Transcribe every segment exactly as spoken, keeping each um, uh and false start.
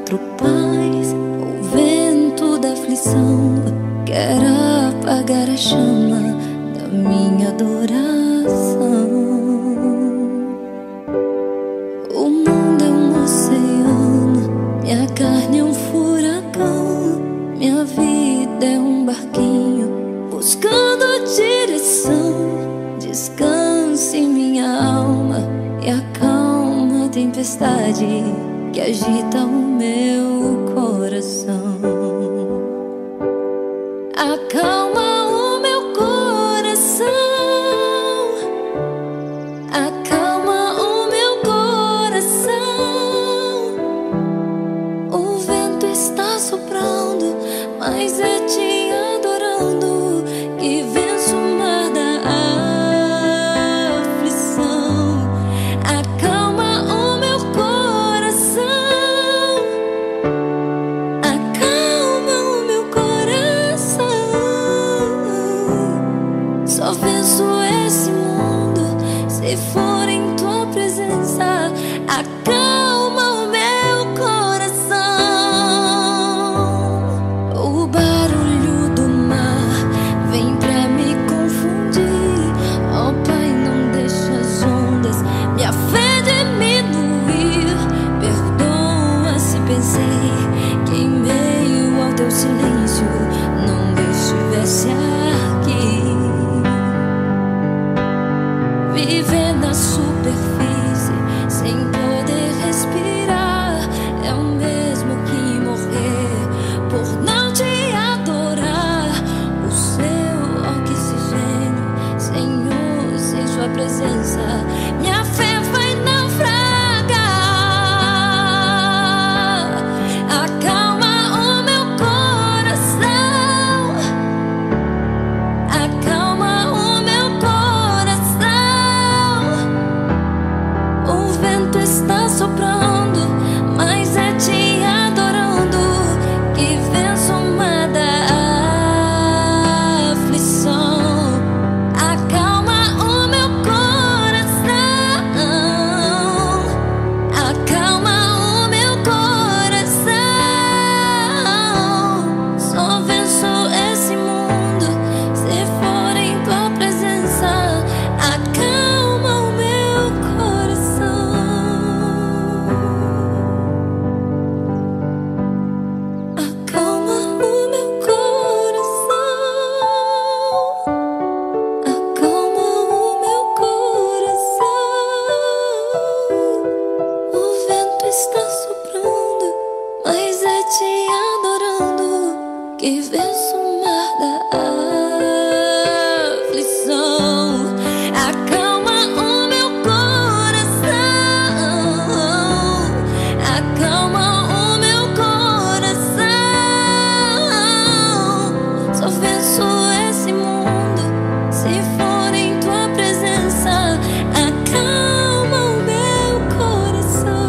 encontro paz. O vento da aflição quer apagar a chama da minha adoração. O mundo é um oceano, minha carne é um furacão, minha vida é um barquinho buscando direção. Descanse minha alma e acalma a tempestade que agita o meu coração. Acalma o meu coração, acalma o meu coração. O vento está soprando, mas é te adorando que venço o mar da aflição. Acalma o meu coração, acalma o meu coração. Só venço esse mundo se for em tua presença. Acalma o meu coração. O barulho do mar vem pra me confundir. Oh Pai, não deixa as ondas minha fé diminuir. Perdoa se pensei que em meio ao teu silêncio não estivesse aqui. Viver na superfície sem poder respirar é o mesmo que morrer por não te adorar. O seu oxigênio, Senhor, sem sua presença minha fé vai naufragar. Acalma o meu coração, acalma o meu coração. O vento está soprando, mas é te adorando que venço o mar da aflição. Acalma o meu coração, acalma o meu coração. Só venço esse mundo se for em tua presença. Acalma o meu coração, acalma o meu coração, acalma o meu coração. O vento está soprando, mas é te adorando que venço o mar da aflição. Acalma o meu coração, acalma o meu coração. Só venço esse mundo se for em tua presença. Acalma o meu coração.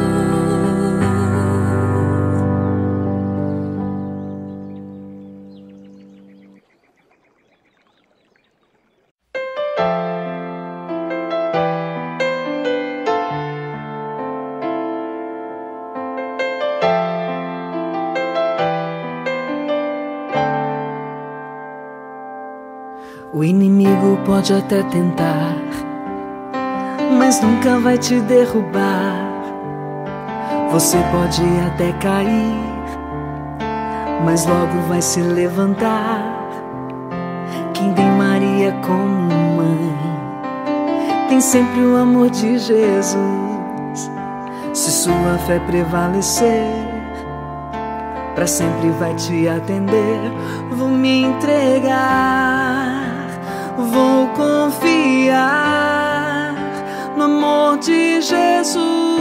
O inimigo pode até tentar, mas nunca vai te derrubar. Você pode até cair, mas logo vai se levantar. Quem tem Maria como mãe tem sempre o amor de Jesus. Se sua fé prevalecer, pra sempre vai te atender. Vou me entregar, vou confiar no amor de Jesus.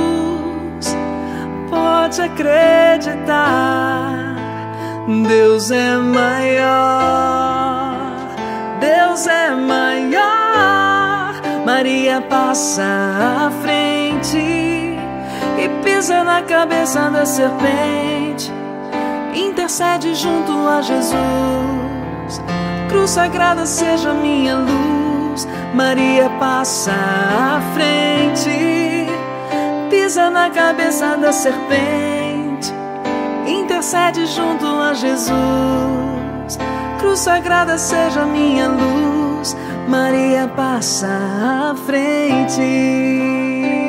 Pode acreditar, Deus é maior, Deus é maior. Maria passa à frente e pisa na cabeça da serpente. Intercede junto a Jesus. Cruz sagrada seja minha luz. Maria passa à frente, pisa na cabeça da serpente. intercede junto a Jesus. Cruz sagrada seja minha luz, Maria passa à frente.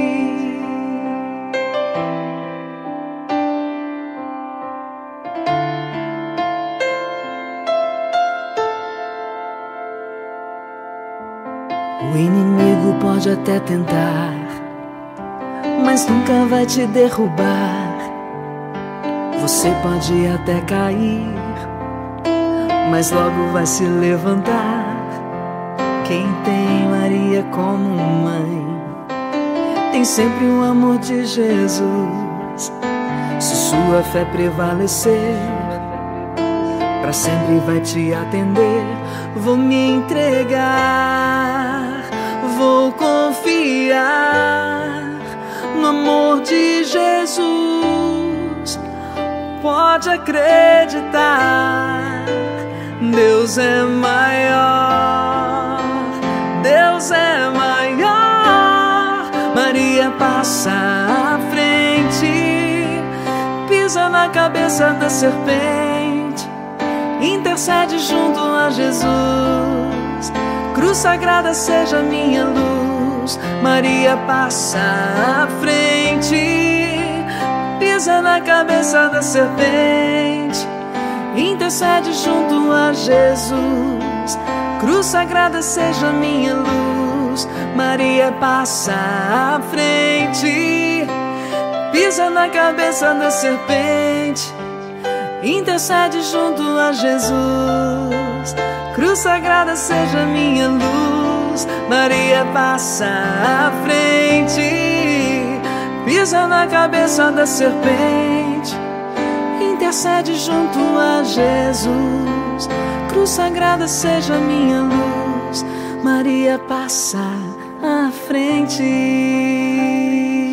O inimigo pode até tentar, mas nunca vai te derrubar. Você pode até cair, mas logo vai se levantar. Quem tem Maria como mãe tem sempre o amor de Jesus. Se sua fé prevalecer, pra sempre vai te atender. Vou me entregar, vou confiar no amor de Jesus. Pode acreditar, Deus é maior, Deus é maior. Maria passa à frente, pisa na cabeça da serpente, intercede junto a Jesus. Cruz sagrada seja minha luz, Maria passa à frente, pisa na cabeça da serpente, intercede junto a Jesus. Cruz sagrada seja minha luz, Maria passa à frente, pisa na cabeça da serpente, intercede junto a Jesus. Cruz sagrada seja minha luz, Maria passa à frente, pisa na cabeça da serpente, intercede junto a Jesus. Cruz sagrada seja minha luz, Maria passa à frente.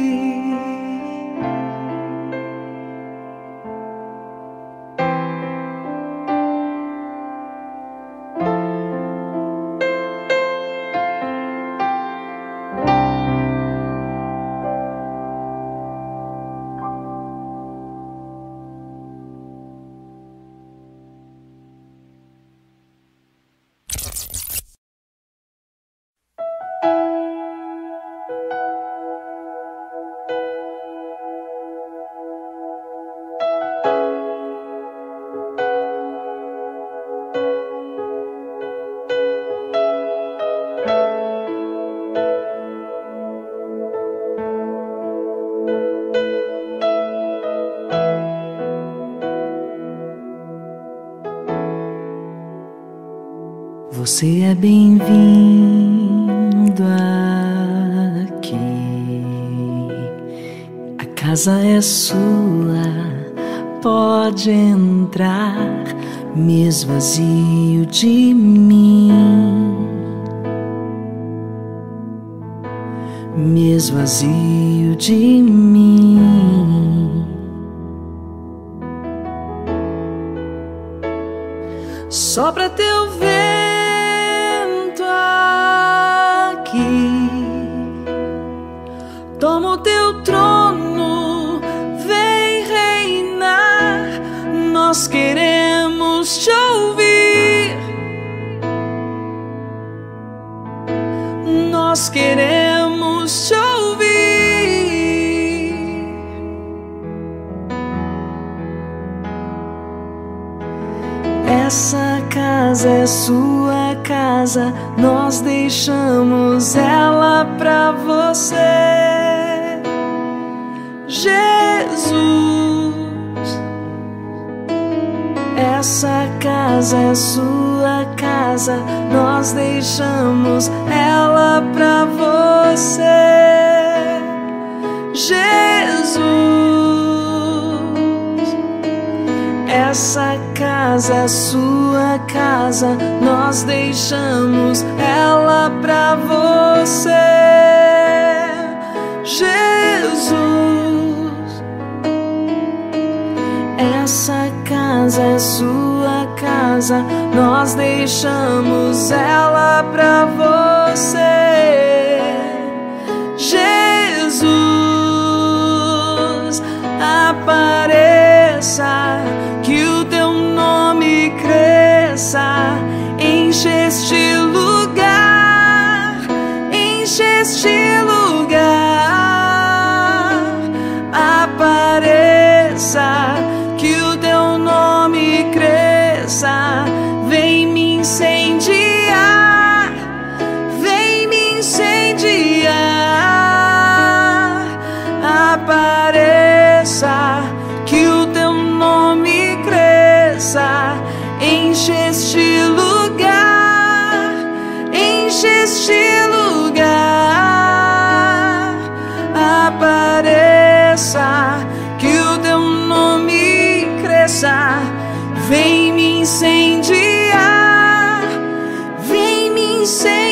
Você é bem-vindo aqui. A casa é sua, pode entrar. Me esvazio de mim, me esvazio de mim. Sopra teu vento aqui, toma o teu trono, vem reinar. Nós queremos te ouvir, nós queremos te ouvir. Essa casa é sua casa, nós deixamos ela pra você, Jesus. Essa casa é sua casa, nós deixamos ela pra você, Jesus. Essa casa é sua casa, nós deixamos ela pra você, Jesus. Essa casa é sua casa, nós deixamos ela pra você, Jesus. Apareça apareça, enche este lugar, enche este lugar, apareça, que o teu nome cresça, vem me incendiar, vem me incendiar, apareça, que o teu nome cresça, enche este lugar, enche este lugar, apareça, que o teu nome cresça, vem me incendiar, vem me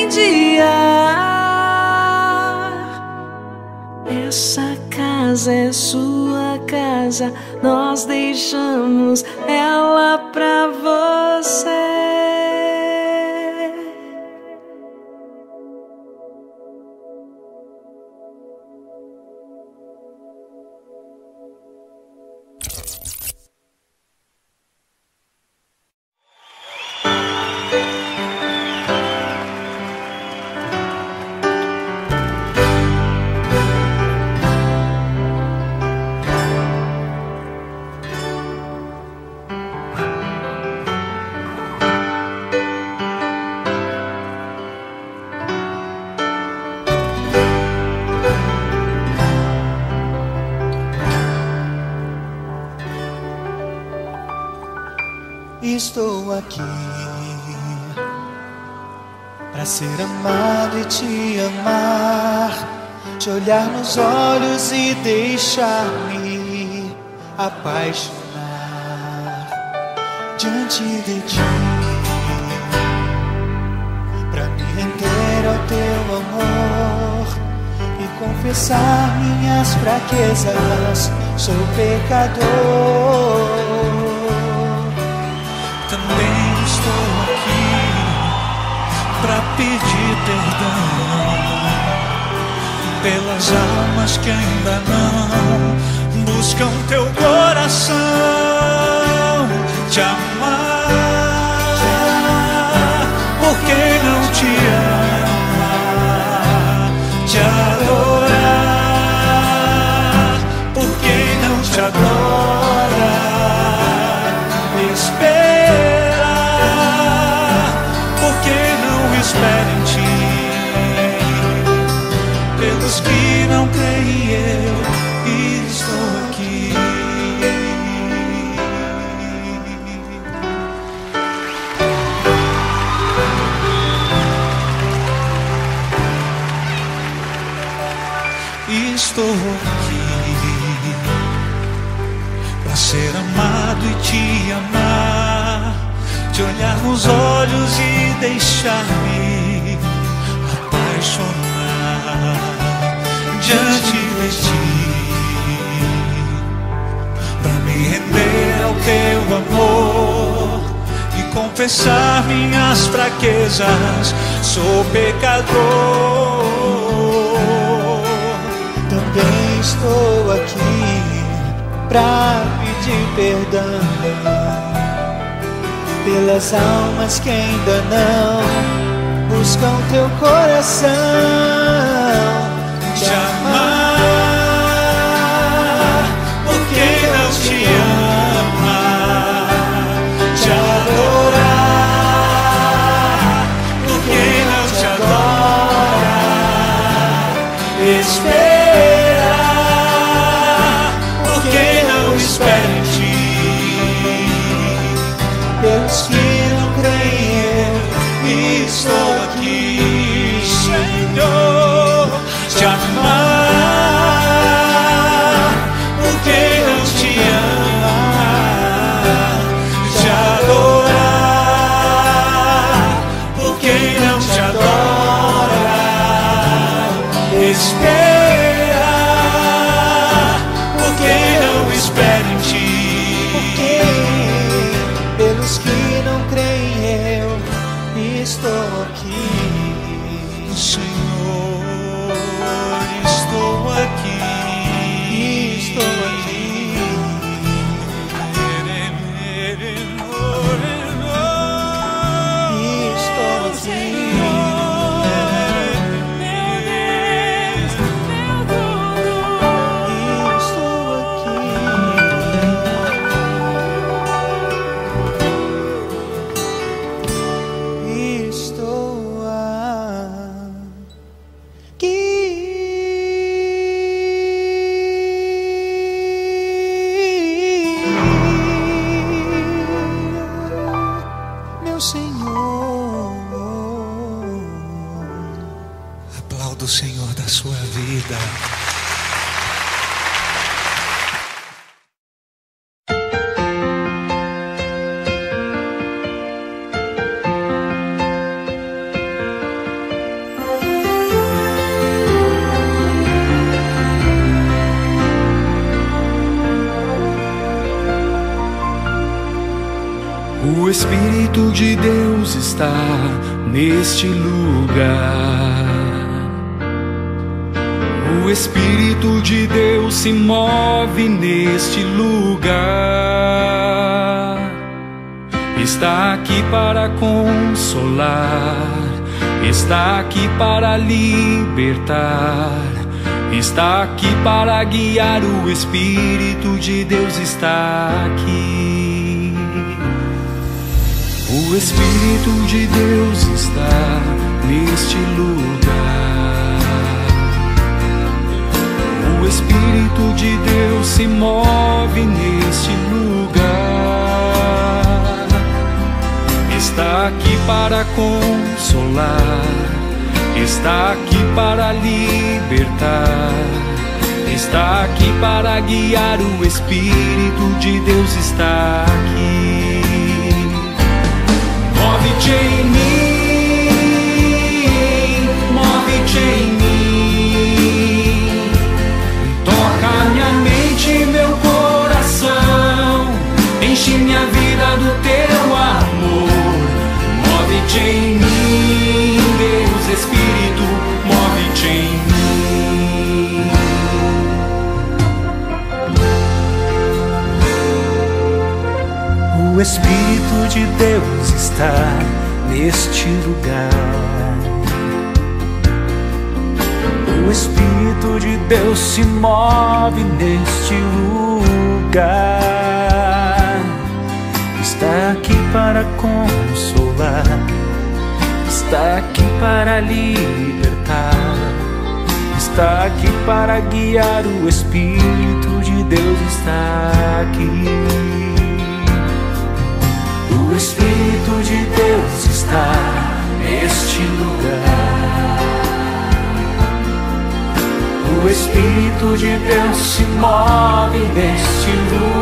incendiar. Essa casa é sua casa, nós deixamos ela pra você. Estou aqui pra ser amado e te amar, te olhar nos olhos e deixar-me apaixonar diante de ti, pra me render ao teu amor e confessar minhas fraquezas. Sou pecador. Também estou aqui pra pedir perdão pelas almas que ainda não buscam teu coração, te amar por quem não te ama, te adorar por quem não te adora, esperar por quem não espera em ti, pelos que não creem eu estou aqui. Estou aqui pra ser amado e te amar, te olhar nos olhos e deixar-me apaixonar diante de ti, pra me render ao teu amor e confessar minhas fraquezas. Sou pecador. Também estou aqui pra pedir perdão pelas almas que ainda não buscam teu coração, te amar por quem não te ama, te adorar por quem não te adora, esperar por quem não espera em ti, pelos que não creem eu estou aqui, Senhor, te amar por quem não te ama, te adorar por quem não te adora, esperar Senhor da sua vida. O Espírito de Deus está neste lugar. O Espírito de Deus se move neste lugar. Está aqui para consolar, está aqui para libertar, está aqui para guiar. O Espírito de Deus está aqui. O Espírito de Deus está neste lugar. O Espírito de Deus se move neste lugar. Está aqui para consolar, está aqui para libertar, está aqui para guiar. O Espírito de Deus está aqui. Move-te em mim, move-te em mim. Toca minha mente e meu coração, enche minha vida do teu amor. Move-te em mim, Deus Espírito, move-te em mim. O Espírito de Deus está neste lugar. O Espírito de Deus se move neste lugar. Está aqui para consolar, está aqui para libertar, está aqui para guiar. O Espírito de Deus está aqui. O Espírito de Deus está neste lugar. O Espírito de Deus se move neste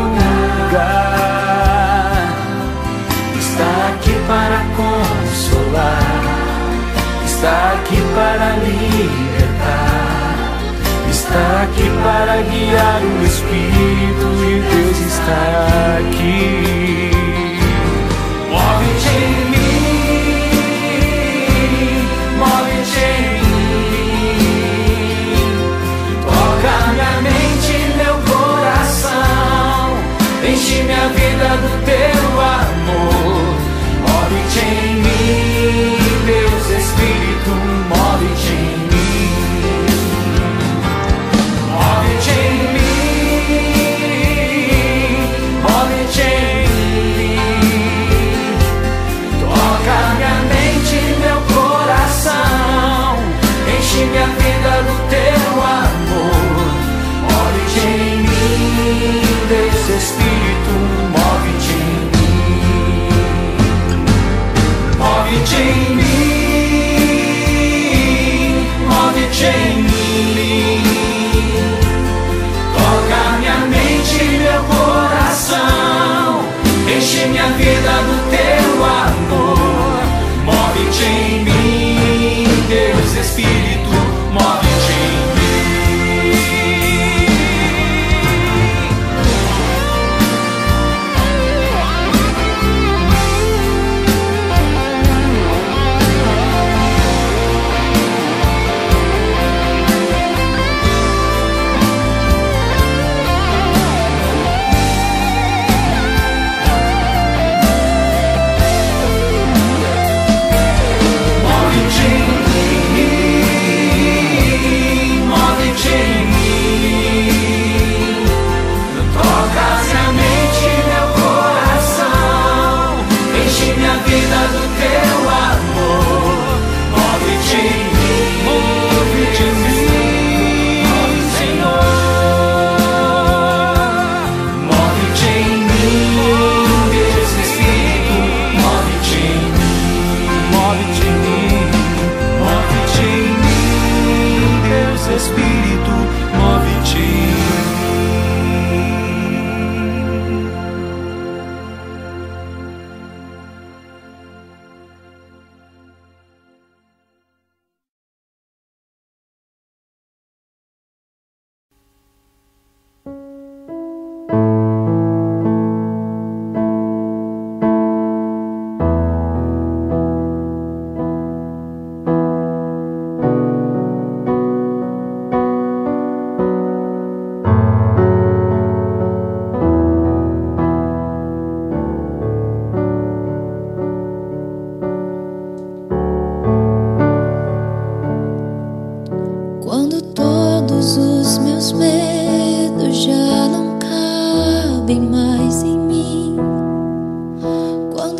lugar. Está aqui para consolar, está aqui para libertar, está aqui para guiar. O Espírito de Deus está aqui. Move-te em mim, move-te em mim. Toca minha mente e meu coração, enche minha vida do teu amor. Move-te em mim, Deus Espírito, move-te em mim. Move-te em mim, move-te em mim. Toca minha mente e meu coração, enche minha vida do teu amor. Move-te em mim, Deus Espírito, move-te em mim.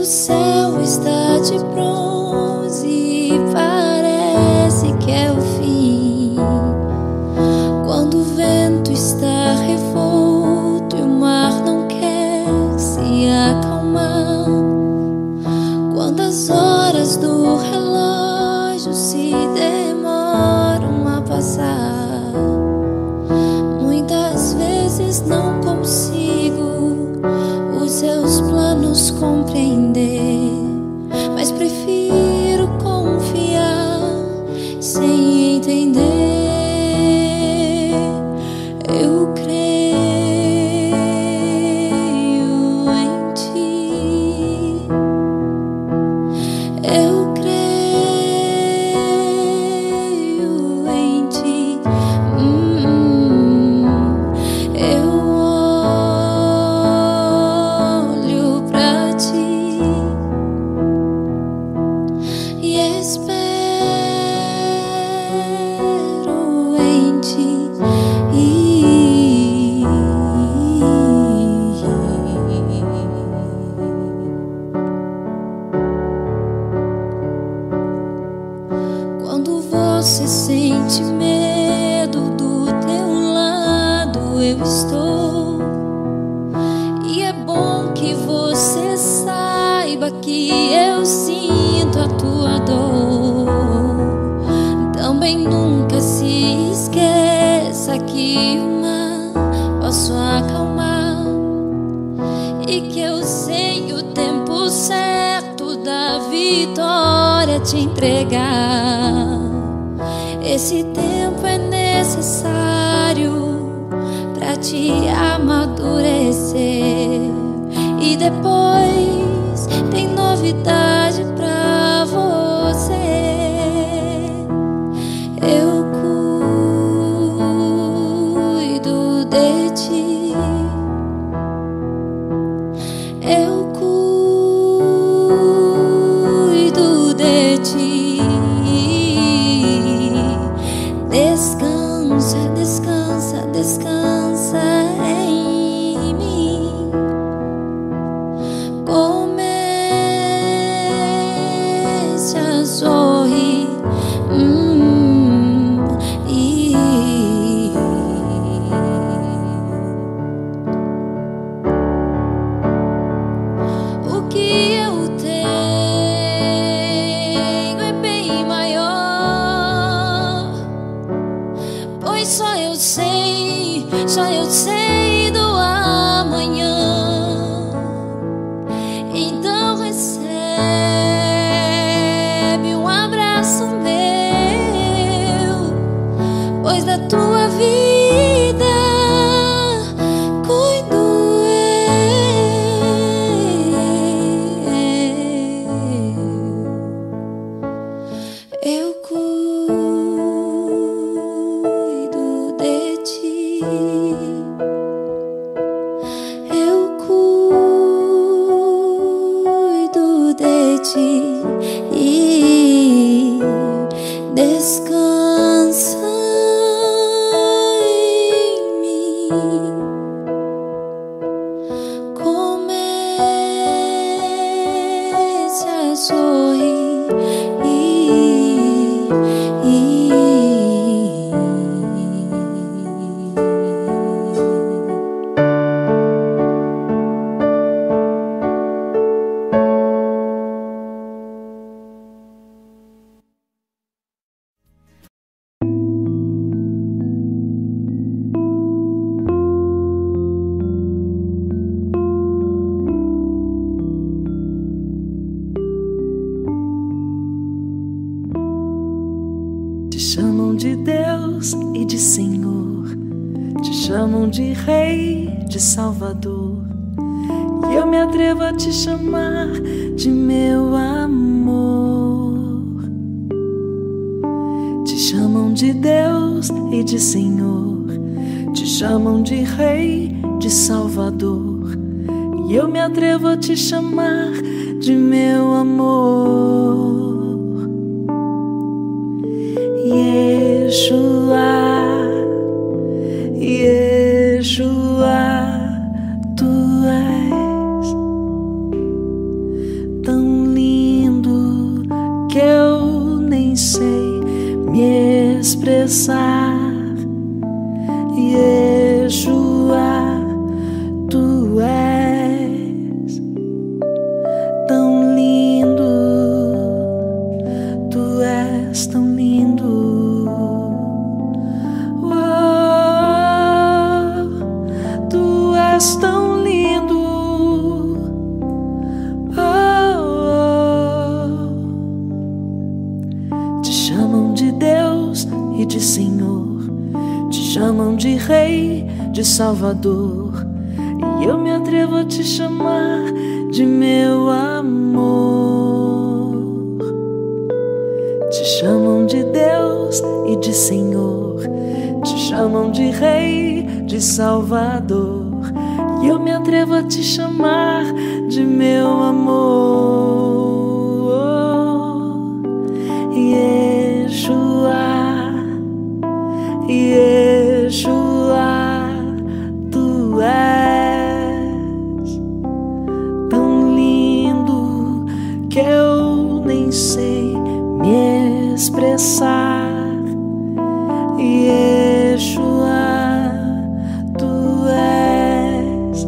céu está de bronze e parece que é o fim. Quando o vento está revolto e o mar não quer se acalmar. Quando as horas do relógio se demoram a passar. Muitas vezes não consigo os seus planos compreender, mas prefiro confiar sem entender. Eu creio em ti. Eu creio em ti. Hum, eu olho pra ti e espero em ti. Quando você sente medo, do teu lado eu estou. E é bom que você saiba que eu sinto a tua dor. Também nunca se esqueça que o mar posso acalmar e que eu sei o tempo certo da vitória te entregar. Esse tempo é necessário pra te amadurecer. E depois tem novidade pra você. Eu cuido de ti. Eu cuido de ti. Descansa, descansa, descansa em mim. Comece a sorrir. Hum, e... O que eu tenho é bem maior, pois só eu sei, só eu sei do amanhã. Então recebe um abraço meu, pois da tua vida cuido eu. Eu cuido de ti. Eu cuido de ti. E descansa em mim. Comece a sorrir. Te chamam de Deus e de Senhor, te chamam de Rei, de Salvador. E eu me atrevo a te chamar de meu amor. Te chamam de Deus e de Senhor, te chamam de Rei, de Salvador. E eu me atrevo a te chamar de meu amor. Yeshua, Yeshua, tu és expressar. Yeshua, tu és tão lindo, tu és tão lindo. Oh, tu és tão lindo. Oh, oh. Te chamam de Deus e de Senhor, te chamam de Rei, de Salvador, e eu me atrevo a te chamar de meu amor. Te chamam de Deus e de Senhor, te chamam de Rei, de Salvador, e eu me atrevo a te chamar de meu amor. Yeshua, Yeshua, tu és tão lindo que eu nem sei me expressar. Yeshua, tu és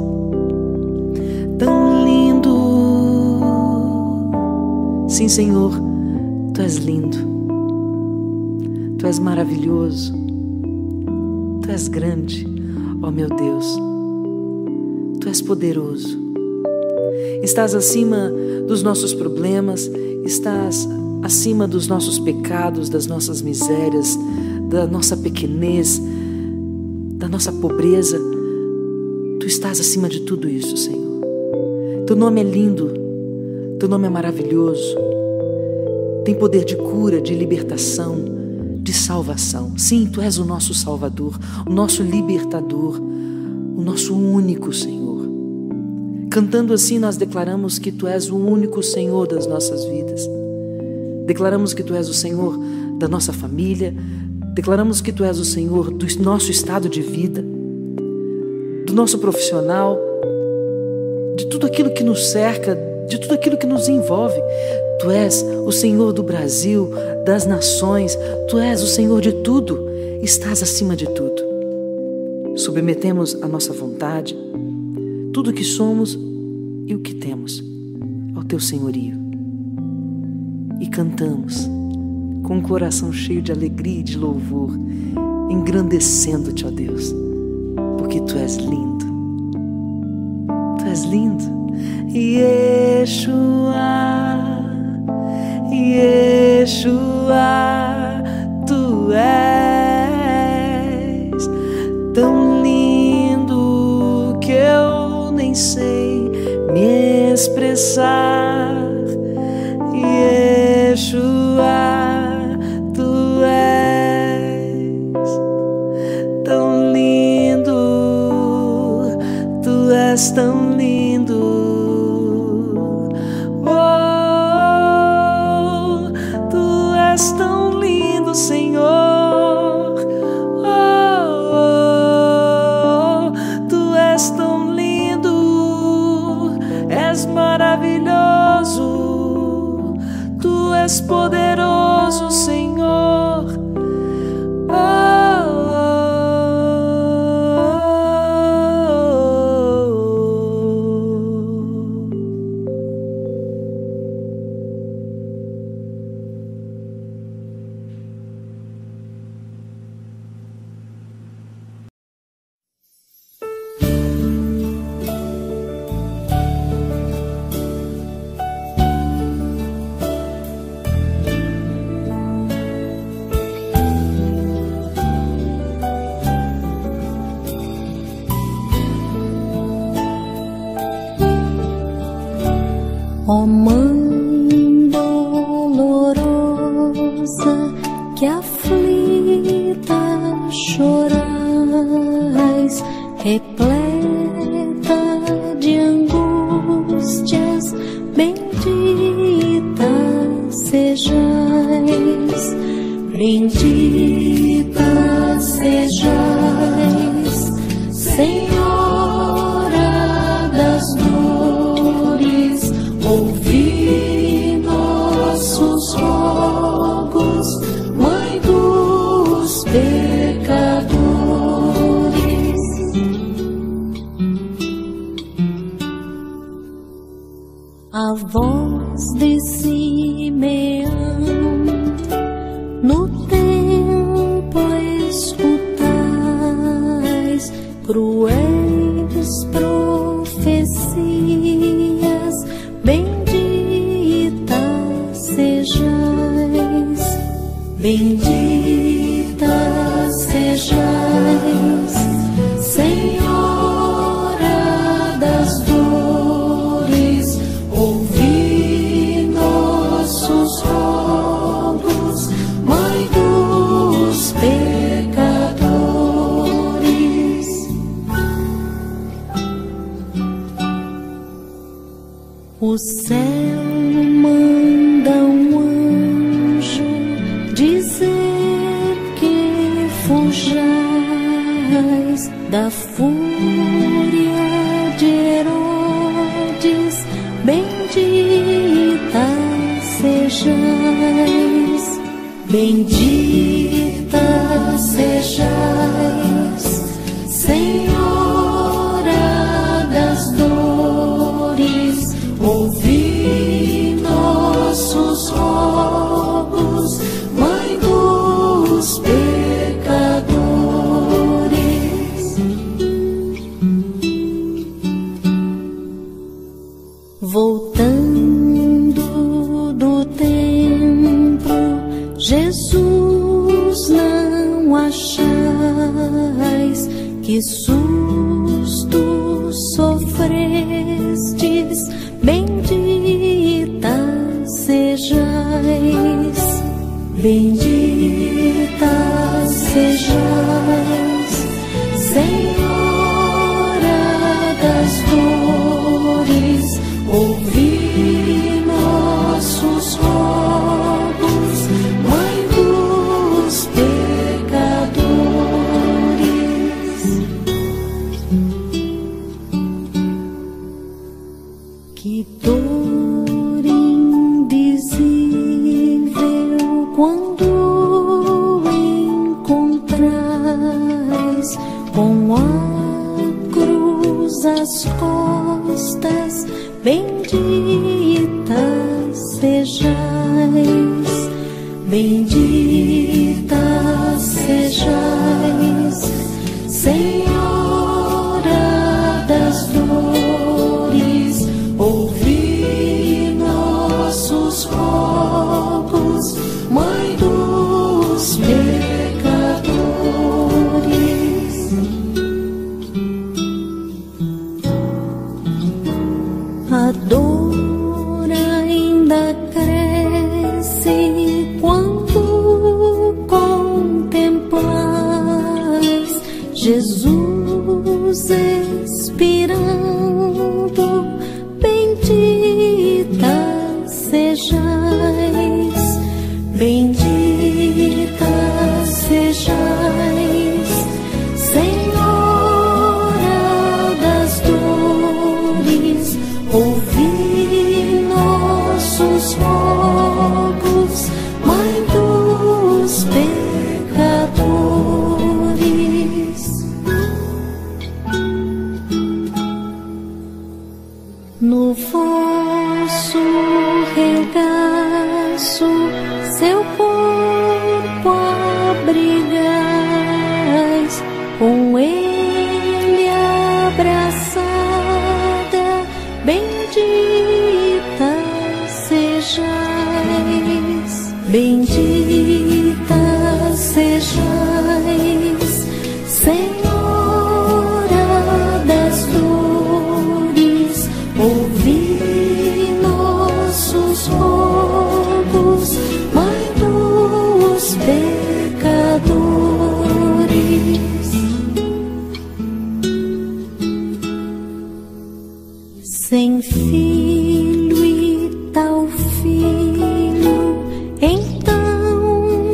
tão lindo. Sim, Senhor, tu és lindo, tu és maravilhoso, tu és grande, ó meu Deus, tu és poderoso. Estás acima dos nossos problemas, estás acima dos nossos pecados, das nossas misérias, da nossa pequenez, da nossa pobreza. Tu estás acima de tudo isso, Senhor. Teu nome é lindo, teu nome é maravilhoso, tem poder de cura, de libertação, de salvação. Sim, tu és o nosso Salvador, o nosso libertador, o nosso único Senhor. Cantando assim, nós declaramos que tu és o único Senhor das nossas vidas. Declaramos que tu és o Senhor da nossa família. Declaramos que tu és o Senhor do nosso estado de vida, do nosso profissional, de tudo aquilo que nos cerca, de tudo aquilo que nos envolve. Tu és o Senhor do Brasil, das nações. Tu és o Senhor de tudo. Estás acima de tudo. Submetemos a nossa vontade, tudo o que somos e o que temos, ao teu senhorio. E cantamos com um coração cheio de alegria e de louvor, engrandecendo-te, ó Deus, porque tu és lindo. Tu és lindo. Yeshua, Yeshua, tu és tão lindo que eu nem sei me expressar. Yeshua, tu és tão lindo, tu és tão lindo. Oh, tu és tão lindo, Senhor. Oh, oh, tu és tão lindo, és maravilhoso, tu és poderoso, Senhor. Oh, ó Mãe dolorosa, que aflita chorais, repleta de angústias, bendita sejais, bendita sejais, Senhora das dores, ouvi A voz de Simeão no templo escutais, cruéis profecias, bendita sejais, bendita sejais, Senhora das dores, ouvi nossos rogos, Mãe dos pecadores. O céu manda um anjo dizer que fujais da fúria de Herodes, bendita sejais, bendita sejais, Senhora das dores, ouvi nossos rogos, Mãe dos pecadores. Voltando do templo, Jesus, não achais que susto sofrestes, bendita sejais, bendita sejais, Senhora das dores, ouvi nossos rogos, Mãe dos pecadores. Que dor indizível quando encontrais com a cruz às costas, bendita sejais, bendita sejais, Senhora das dores, ouvi nossos rogos, Mãe dos pecadores. A dor ainda cresce quando contemplais Jesus expirando, bendita sejais, bendita sejais, Senhora das dores, ouvi nossos rogos, Mãe dos pecadores. No vosso regaço seu corpo abrigais, com ele abraçada, bendita sejais, bendita sejais, Senhora das dores, ouvi nossos rogos, Mãe dos pecadores. Sem filho e tal filho, então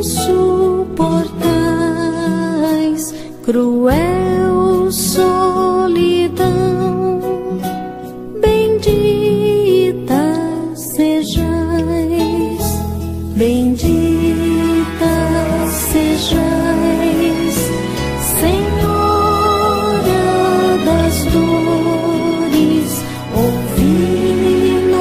suportais cruel solidão, bendita sejais, bendita sejais, Senhora das dores, ouvi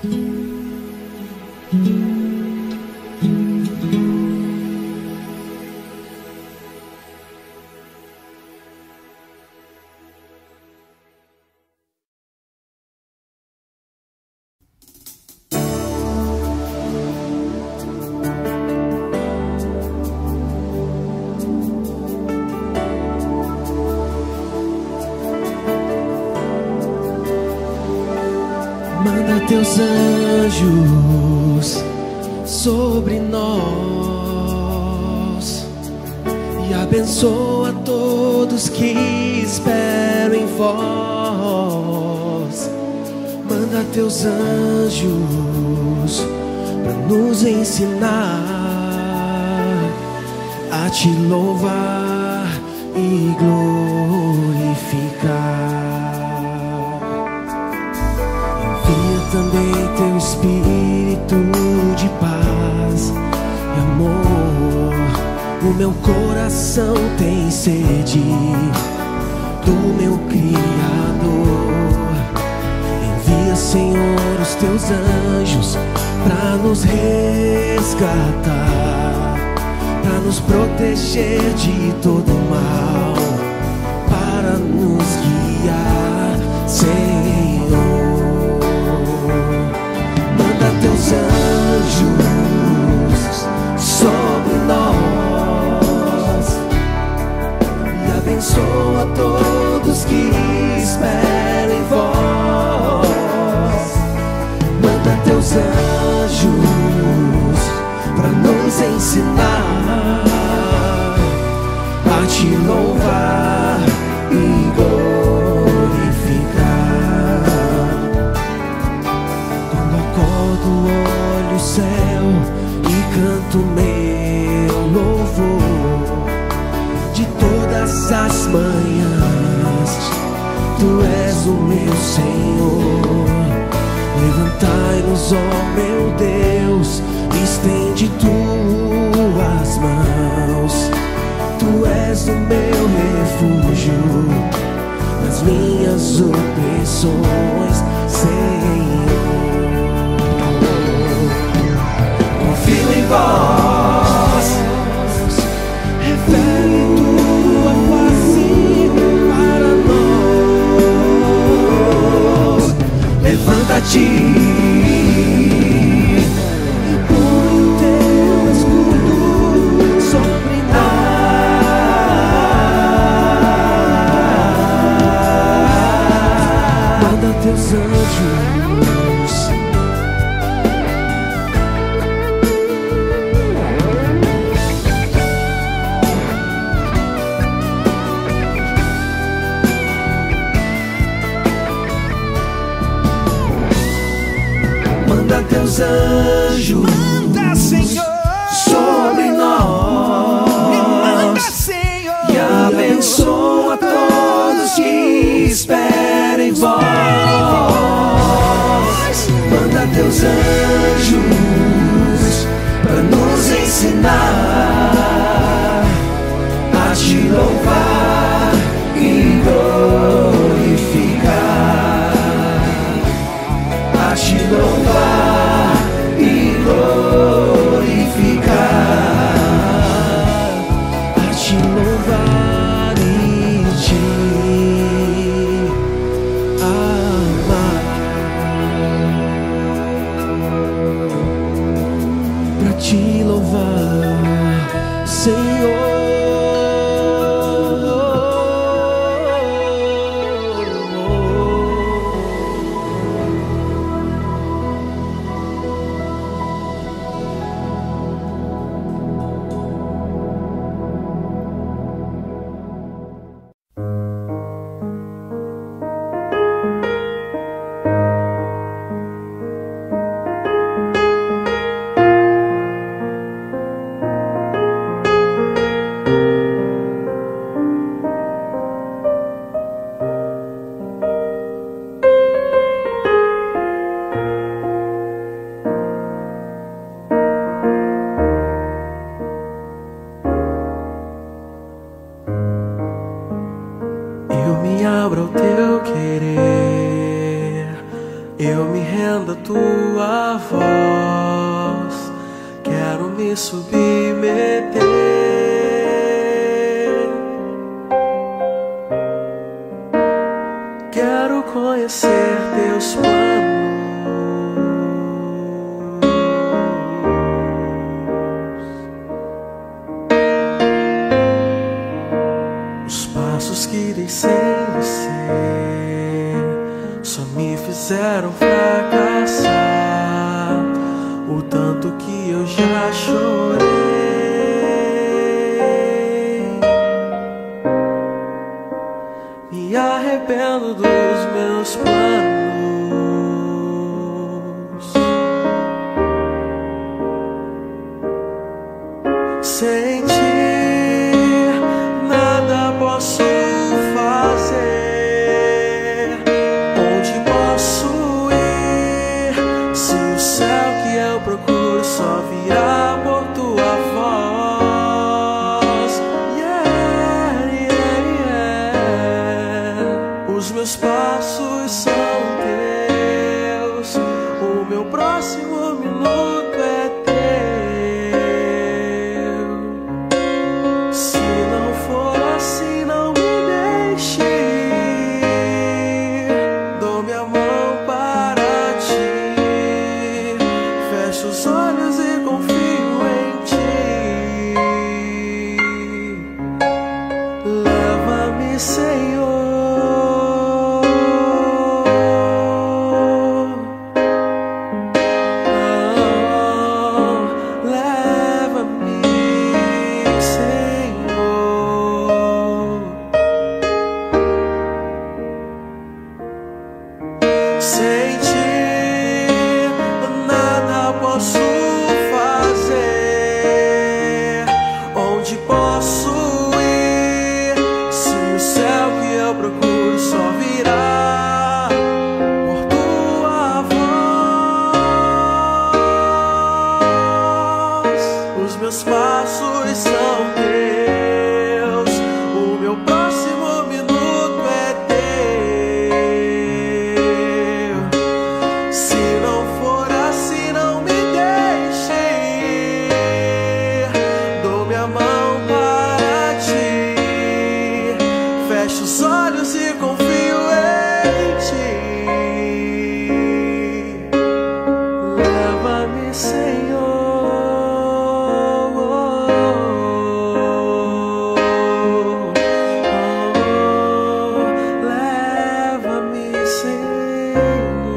Manda teus anjos sobre nós e abençoa todos que esperam em vós. Manda teus anjos para nos ensinar a te louvar e glorificar. Também teu espírito de paz e amor. O meu coração tem sede do meu Criador. Envia, Senhor, os teus anjos pra nos resgatar, pra nos proteger de todo mal, para nos guiar, Senhor. Teus anjos sobre nós e abençoa todos que esperam em vós. Manda teus anjos para nos ensinar a te louvar e olho o céu e canto meu louvor. De todas as manhãs tu és o meu Senhor. Levantai-nos, ó meu Deus, estende tuas mãos. Tu és o meu refúgio nas minhas opressões, Senhor. Confio em vós, revele tua face para nós. Levanta-te e põe o teu escudo sobre nós. Manda teus anjos teus anjos, manda, Senhor, sobre nós. me manda, Senhor, e abençoa todos que esperam em vós. Manda teus anjos para nos ensinar a te louvar e glorificar, a te louvar e glorificar, a te louvar e te amar, pra te louvar, Senhor. tua voz, quero me submeter. Quero conhecer teus planos, os passos que dei sem você só me fizeram fracassar. O tanto que eu já chorei, me arrependo dos meus planos. Sem ti nada posso fazer. Onde posso ir se o céu que eu procuro só virá por tua voz? Yeah, yeah, yeah. Os meus passos são teus, o meu próximo minuto é teu. Se não for assim, não me deixe ir. Dou minha mão para ti, fecho os olhos e confio em ti. Leva-me, Senhor. Sem ti nada posso fazer. Onde posso ir se o céu que eu procuro só virá por tua voz? Os meus passos são teus, o meu próximo minuto é teu. Se não for assim, não me deixe ir. Dou minha mão para ti, fecho os olhos e confio em ti. Leva-me, Senhor. Leva-me, Senhor.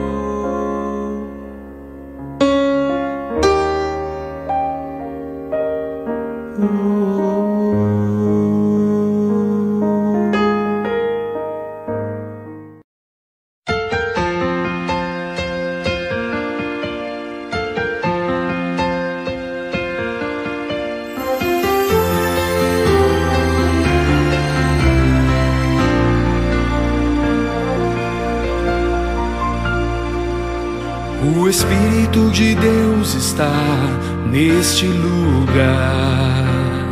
O Espírito de Deus está neste lugar.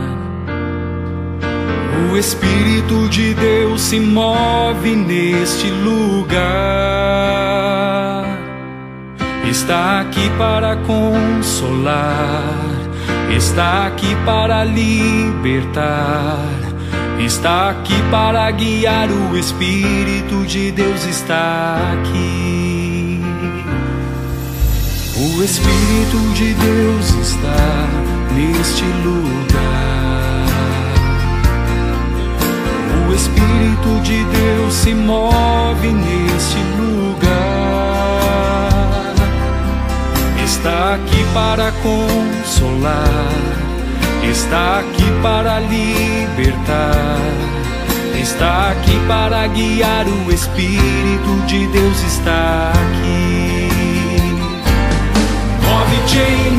O Espírito de Deus se move neste lugar. Está aqui para consolar, está aqui para libertar, está aqui para guiar. O Espírito de Deus está aqui. O Espírito de Deus está neste lugar. O Espírito de Deus se move neste lugar. Está aqui para consolar, está aqui para libertar, está aqui para guiar. O Espírito de Deus está aqui. Move-te em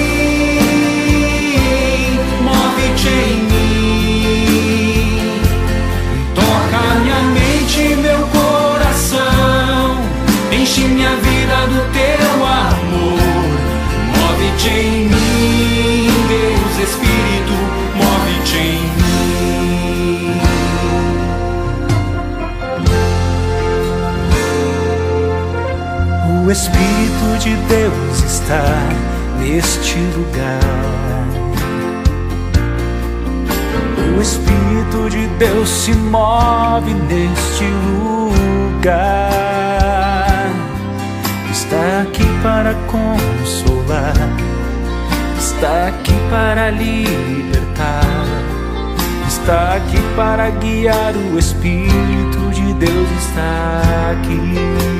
mim, move-te em mim. Toca minha mente, meu coração, enche minha vida do teu amor. Move-te em mim, Deus Espírito, move-te em mim. O Deus está neste lugar. O Espírito de Deus se move neste lugar. Está aqui para consolar, está aqui para libertar, está aqui para guiar. O Espírito de Deus está aqui.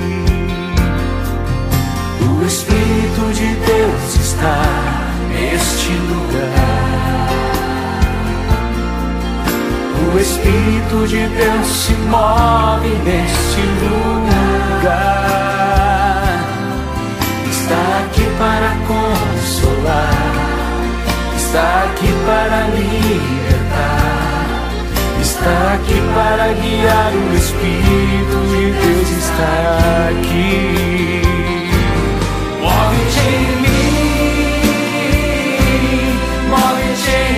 O Espírito de Deus está neste lugar. O Espírito de Deus se move neste lugar. Está aqui para consolar, está aqui para libertar, está aqui para guiar. O Espírito de Deus está aqui. Move-te em mim, move-te em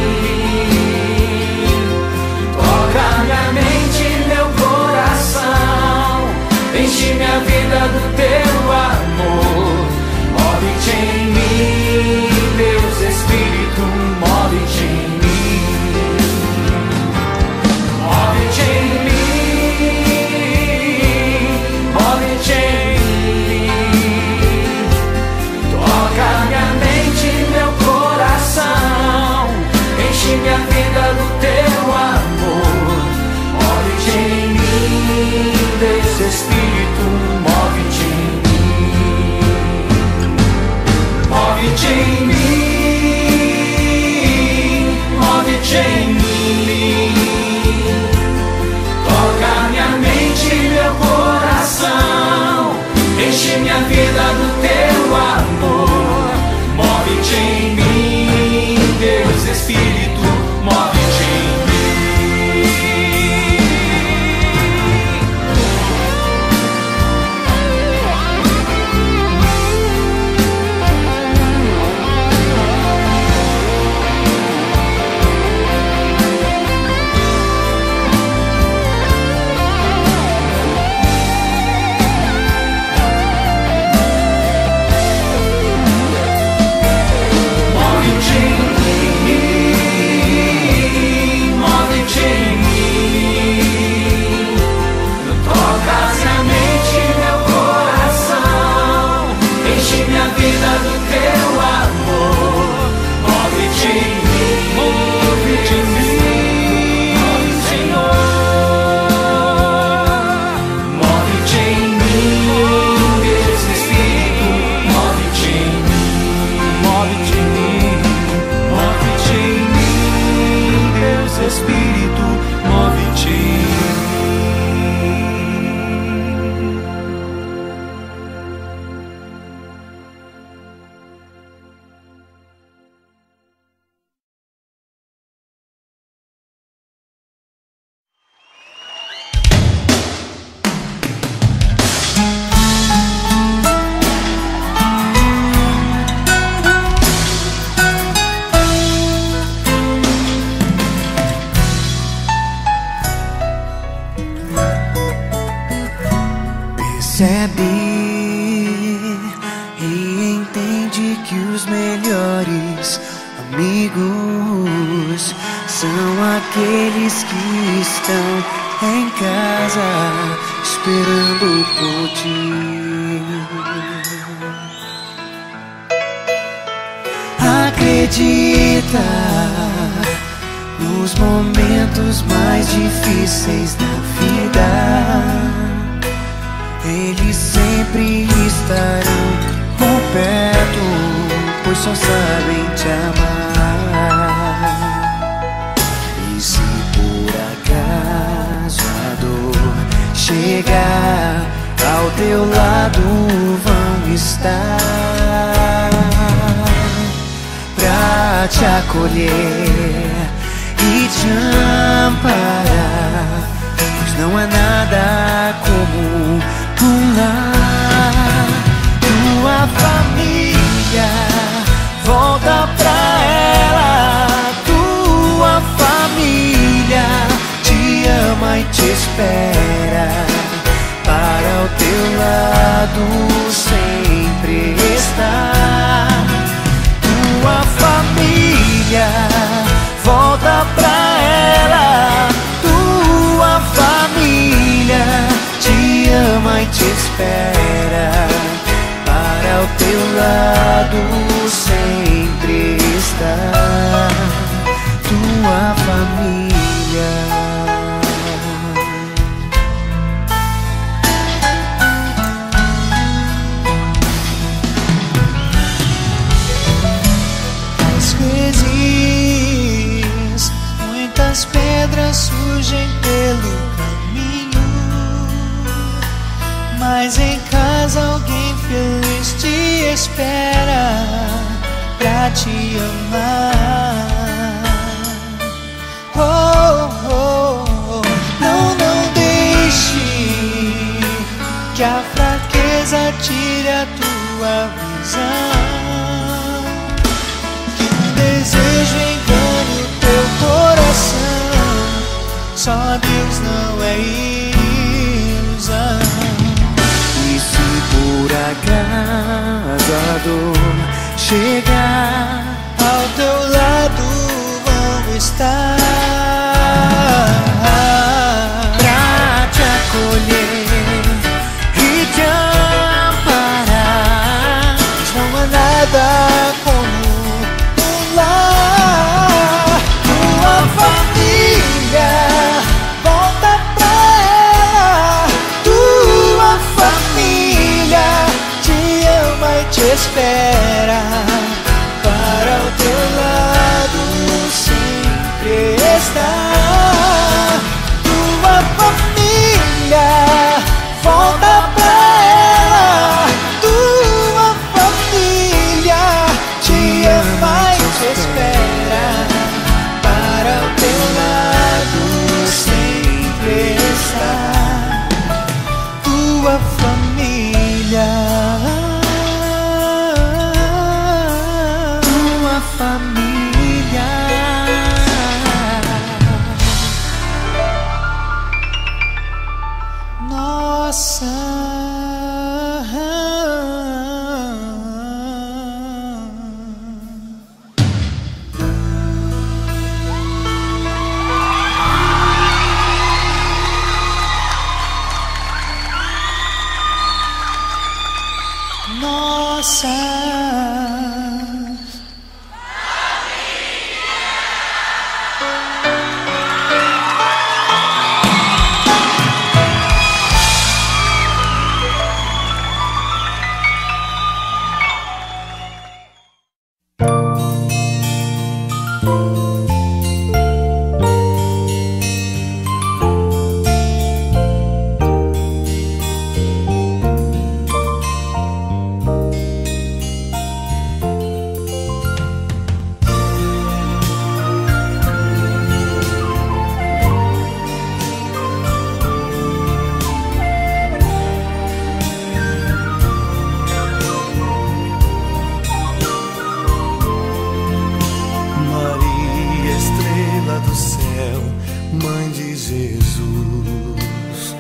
mim. Toca minha mente, meu coração, enche minha vida do teu amor. Move-te em mim, Deus Espírito, move-te em mim. Move-te em mim, move-te em mim. Toca minha mente, meu coração, enche minha vida do teu amor. Move-te em mim, Deus Espírito, move-te em mim. Move-te em mim, move-te em mim. Toca minha mente, meu coração, enche minha vida do teu amor. Move-te em mim, Deus Espírito, move-te em percebe e entende que os melhores amigos são aqueles que estão em casa esperando por ti. Acredita nos momentos mais difíceis da vida, eles sempre estarão por perto, pois só sabem te amar. E se por acaso a dor chegar, ao teu lado vão estar pra te acolher e te amparar, pois não há nada como um lar. Tua família, volta pra ela. Tua família te ama e te espera para o teu lado sempre. lado sempre está tua família. Às vezes muitas pedras surgem pelo caminho, mas em casa alguém feliz te espera pra te amar. Oh, oh, oh. Não, não deixe que a fraqueza tire a tua visão, que um desejo engane o teu coração. Só Deus não é ilusão. Por acaso a dor chegar, ao teu lado vão estar pra te acolher e te amparar. Não há nada como um lar. Tua família, volta pra ela. Tua família te ama e te espera. Para o teu lado sempre está. Tua família, volta pra ela. Tua família te ama e te espera. Para o teu lado sempre está tua família. Tua família. Nossa. Nossa. Mãe de Jesus,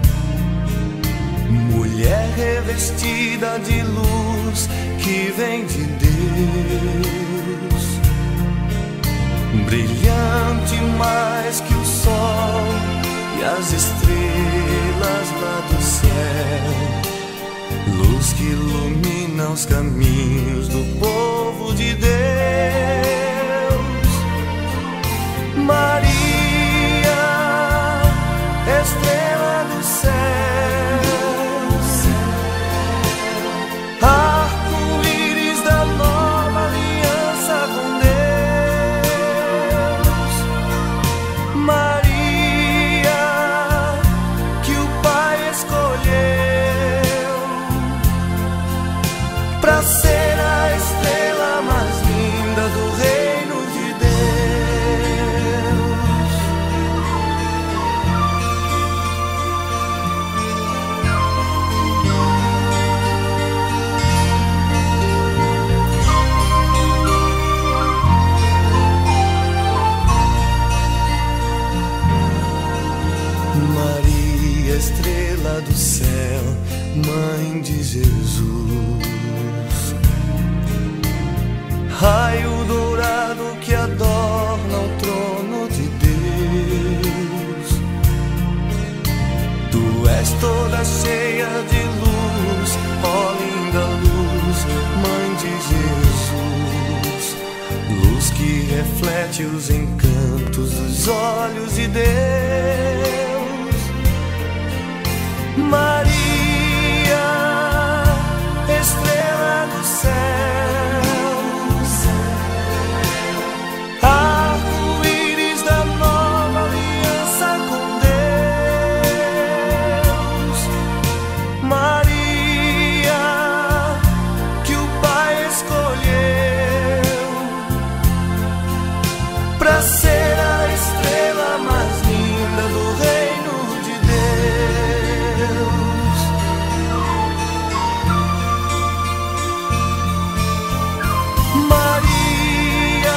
mulher revestida de luz que vem de Deus, brilhante mais que o sol e as estrelas lá do céu, luz que ilumina os caminhos do povo de Deus. Maria, estrela do céu, arco-íris da nova aliança com Deus. Maria, que o Pai escolheu pra ser a estrela mais linda do reino de Deus. Maria, estrela do céu, mãe de Jesus, raio dourado que adorna o trono de Deus. és toda cheia de luz, ó linda luz, mãe de Jesus, luz que reflete os encantos dos olhos de Deus. Maria, estrela do céu, arco-íris da nova aliança com Deus. Maria, que o Pai escolheu pra ser a estrela mais linda do reino de Deus. Maria,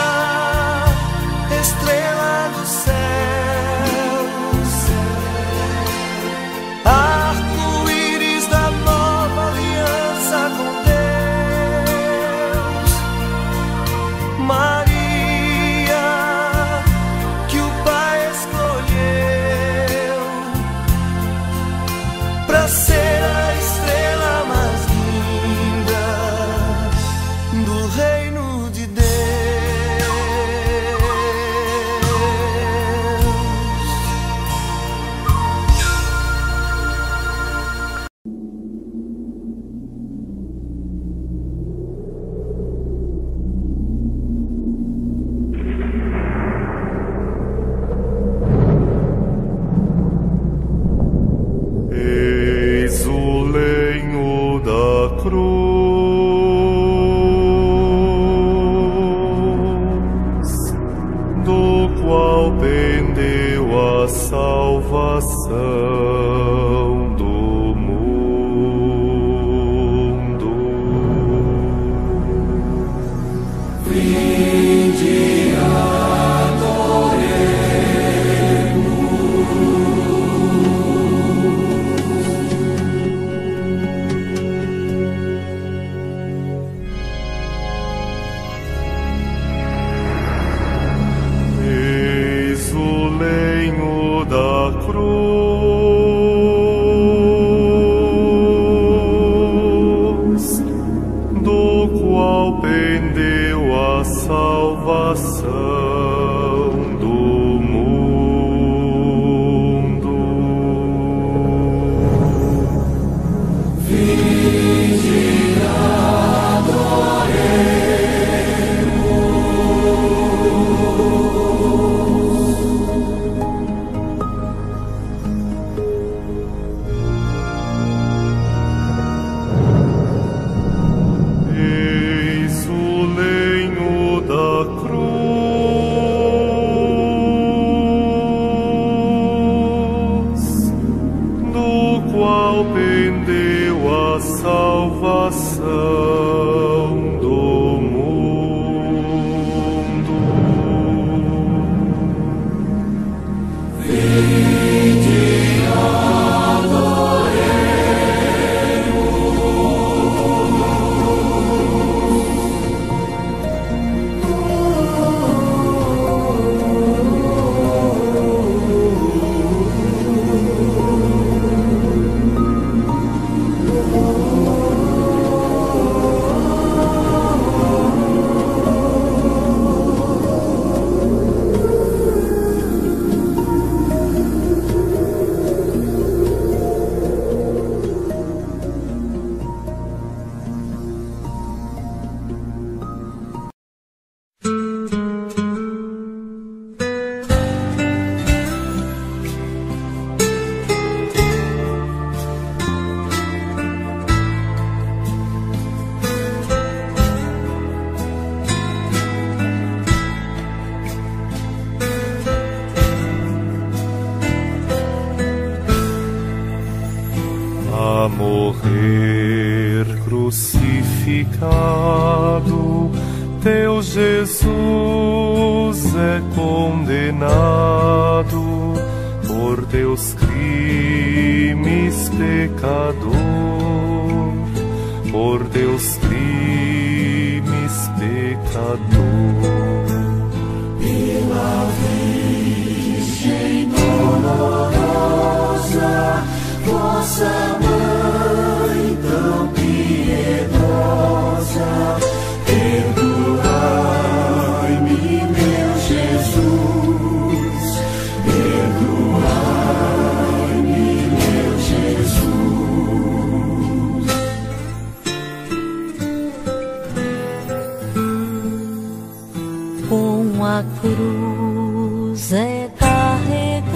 estrela do céu, arco-íris da nova aliança com Deus. Maria, que o Pai escolheu pra ser a estrela mais linda do reino de Deus. Eis o lenho da cruz, do qual pendeu a salvação do mundo. Vinde, eis o lenho da cruz, do qual pendeu a salvação do mundo. Eis o lenho da cruz, do qual pendeu a salvação do mundo. A morrer crucificado, teu Jesus é condenado por teus crimes, pecador, por teus crimes, pecador. Pela Virgem dolorosa, vossa mãe tão piedosa, com a cruz é carregado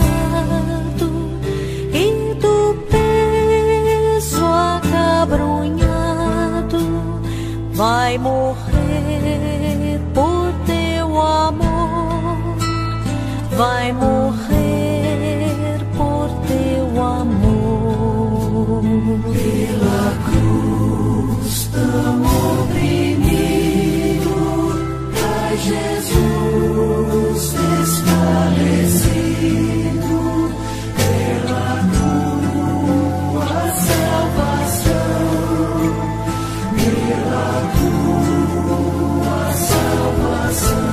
e do peso acabrunhado vai morrer por teu amor, vai morrer por teu amor. Pela cruz tão oprimido, ai Jesus desfalecido, pela tua salvação, pela tua salvação.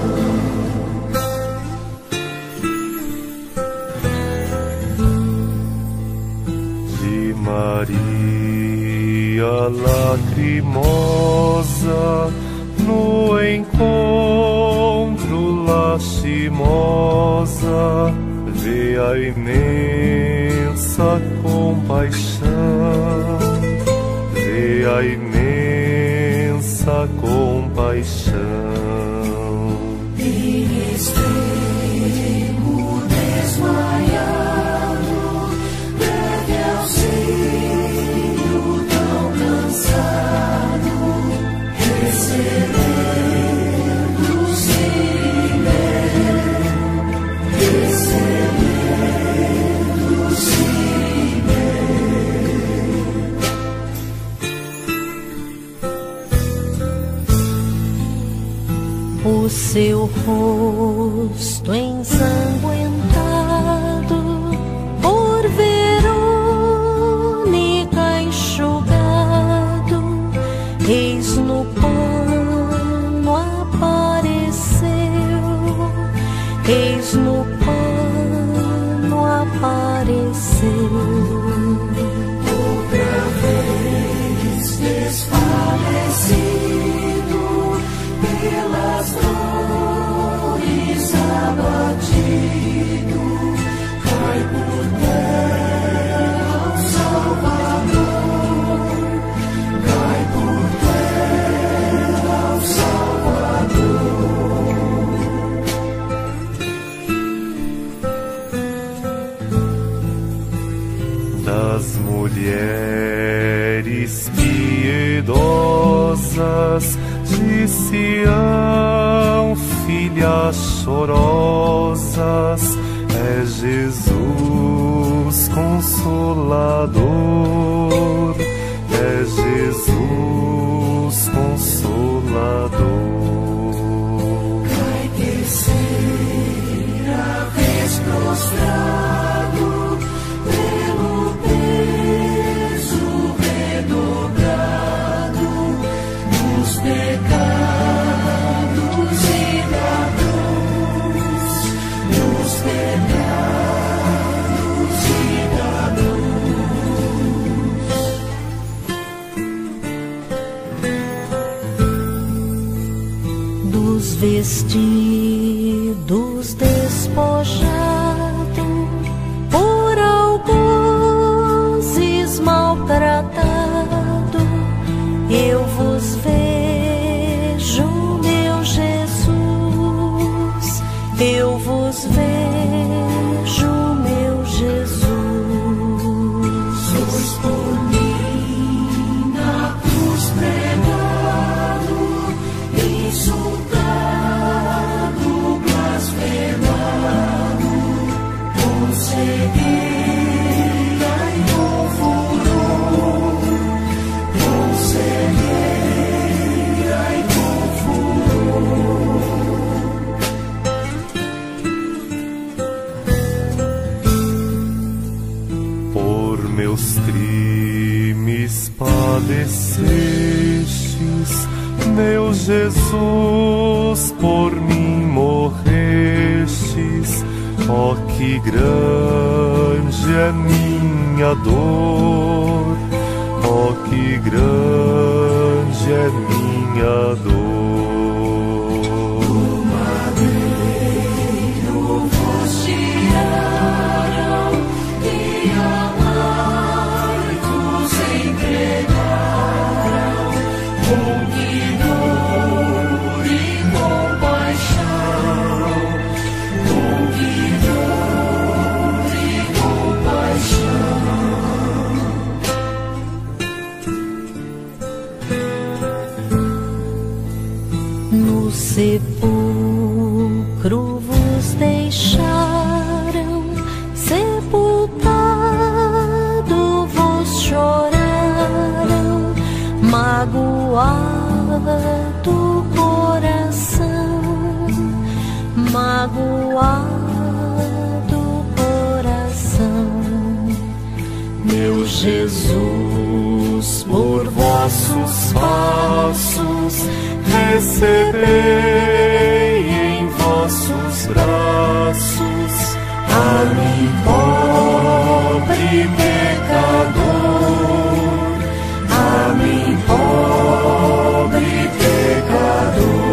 De Maria lacrimosa, no encontro lastimosa, vê a imensa compaixão, vê a imensa compaixão. Em extremo desmaiado, deve auxílio tão cansado, receber do Cimé, receber do Cimé. O seu rosto ensanguentado por Verônica enxugado, eis no pano apareceu, eis no pano apareceu. Outra vez desfalecido, pelas dores abatido, cai por terra o Salvador, cai por terra o Salvador. Das mulheres piedosas de Sião, filhas chorosas, é Jesus Consolador, é Jesus Consolador. Cai terceira vez prostrado, pelo peso redobrado dos pecados e da cruz, dos pecados e da cruz. Dos vestidos despojado, por algozes maltratado, eu vos vejo, meu Jesus, eu vos vejo, meu Jesus. Sois por mim na cruz pregado, insultado, blasfemado, com cegueira e com furor, com cegueira e com furor. Por meus crimes padecestes, meu Jesus, por mim morrestes. Ó, que grande é minha dor, ó, que grande é minha dor. Do madeiro vos tiraram e amargos entregaram, com que dor e compaixão No sepulcro vos deixaram, sepultado vos choraram, magoado o coração, magoado o coração. Meu Jesus, por vossos passos recebei em vossos braços a mim, pobre pecador, a mim, pobre pecador.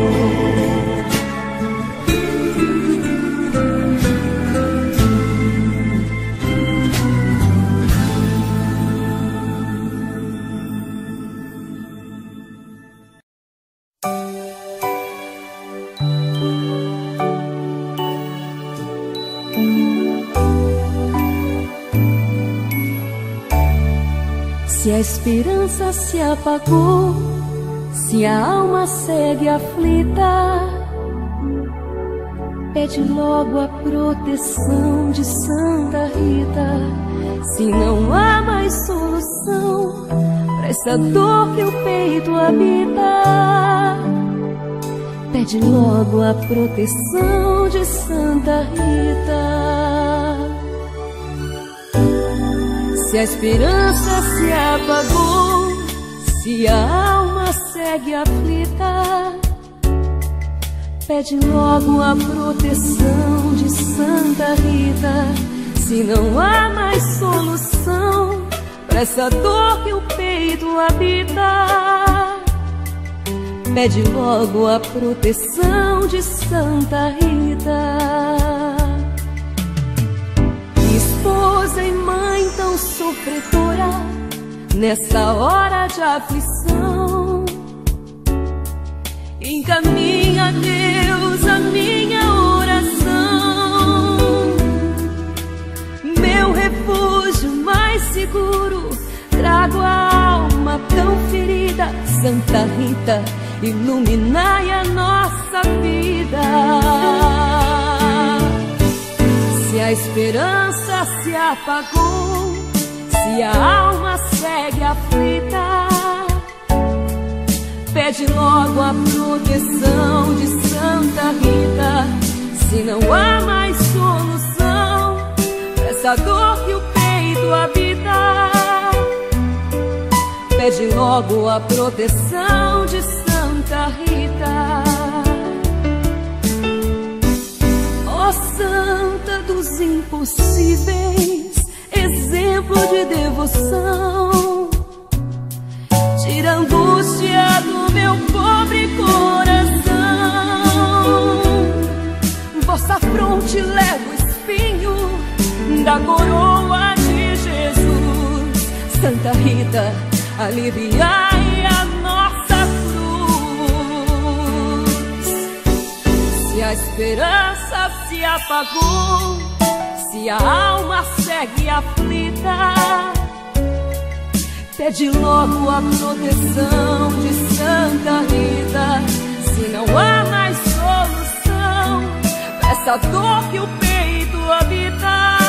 Se a esperança se apagou, se a alma segue aflita, pede logo a proteção de Santa Rita. Se não há mais solução pra essa dor que o peito habita, pede logo a proteção de Santa Rita. Se a esperança se apagou, se a alma segue aflita, pede logo a proteção de Santa Rita. Se não há mais solução pra essa dor que o peito habita, pede logo a proteção de Santa Rita. Esposa e mãe tão sofredora, nessa hora de aflição, encaminha a Deus a minha oração. Meu refúgio mais seguro, trago a alma tão ferida. Santa Rita, iluminai a nossa vida. Se a esperança se apagou, se a alma segue aflita, pede logo a proteção de Santa Rita. Se não há mais solução pra essa dor que o peito habita, pede logo a proteção de Santa Rita. Ó Santa dos impossíveis, exemplo de devoção, tira a angústia do meu pobre coração. Vossa fronte leva o espinho da coroa de Jesus. Santa Rita, aliviai a nossa cruz. Se a esperança se apagou, se a alma segue aflita, pede logo a proteção de Santa Rita. Se não há mais solução pra essa dor que o peito habita,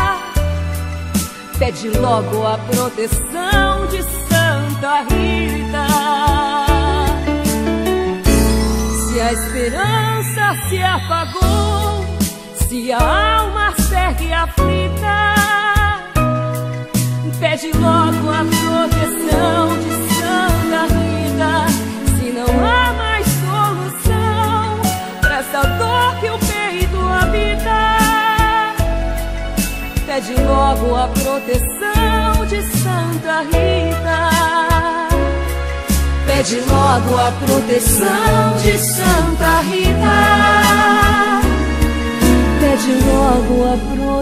pede logo a proteção de Santa Rita. Se a esperança se apagou, se a alma segue aflita, pede logo a proteção de Santa Rita. Se não há mais solução pra essa dor que o peito habita, pede logo a proteção de Santa Rita. Pede logo a proteção de Santa Rita. Pede logo a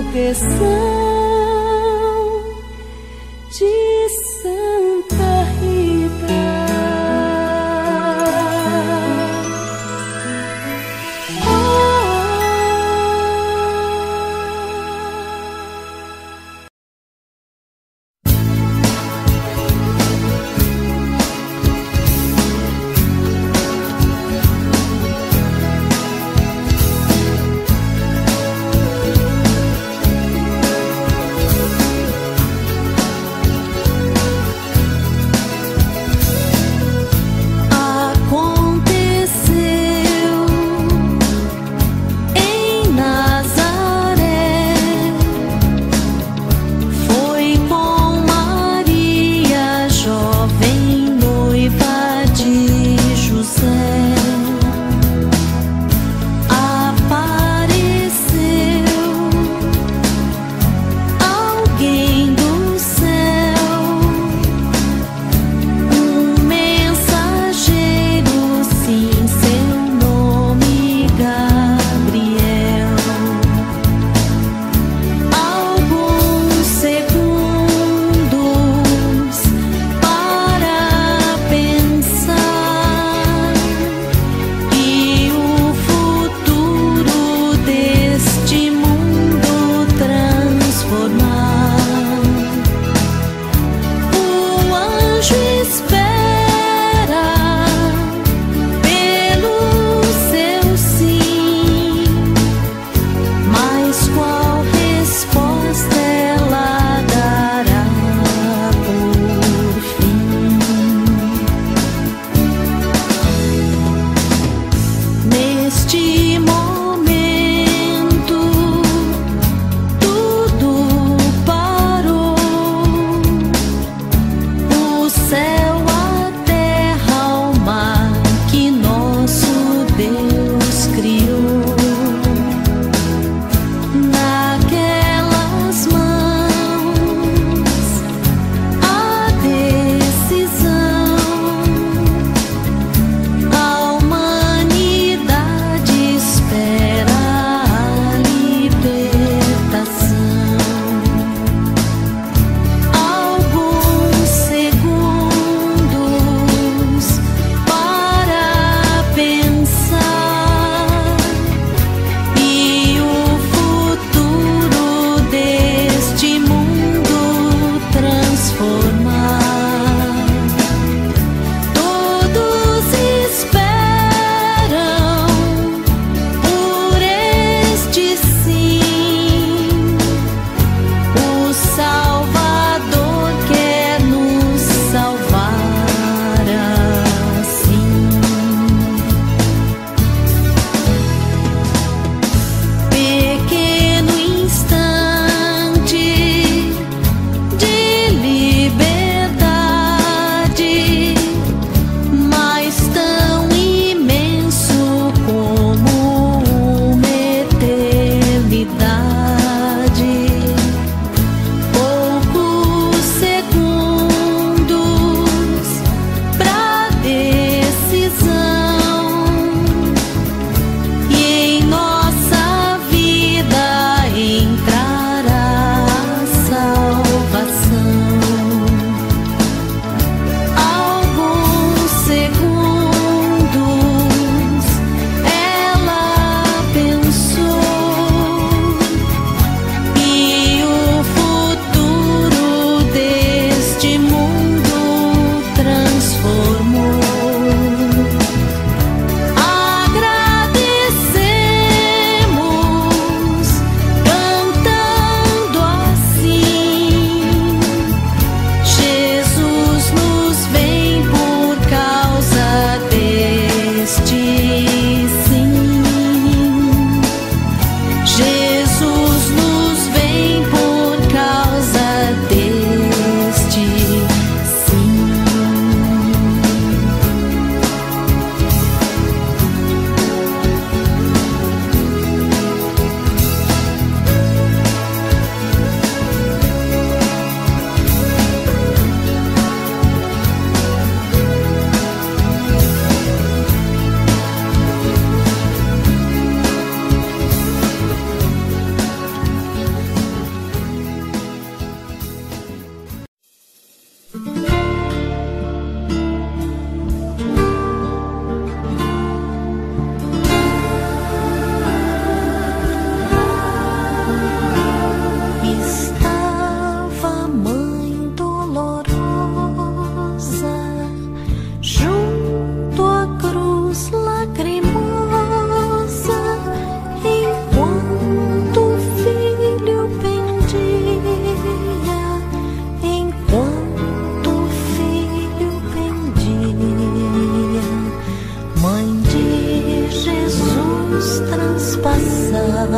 proteção de Santa Rita.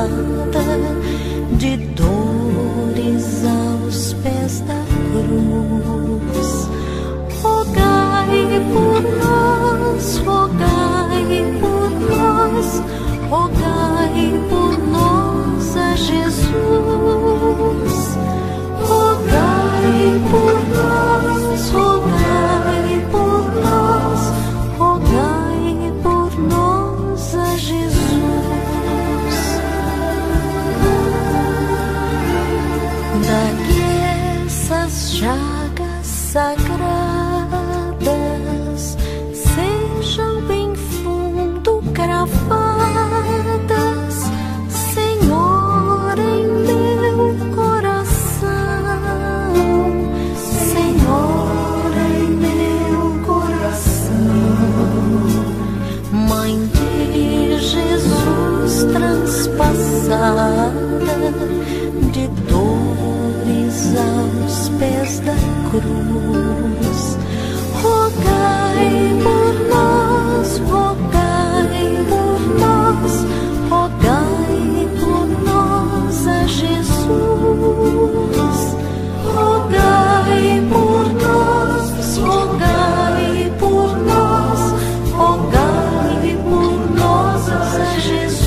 de dores aos pés da cruz. Rogai por nós, rogai por nós, rogai por nós a Jesus. Rogai por nós, rogai por nós, rogai por nós a Jesus. Daqui essas chagas sagradas sejam bem fundo cravadas, Senhor, em meu coração, Senhor, em meu coração. Mãe de Jesus transpassada, de dores aos pés da cruz, rogai por nós, rogai por nós, rogai por nós a Jesus. Rogai por nós, rogai por nós, rogai por nós a Jesus.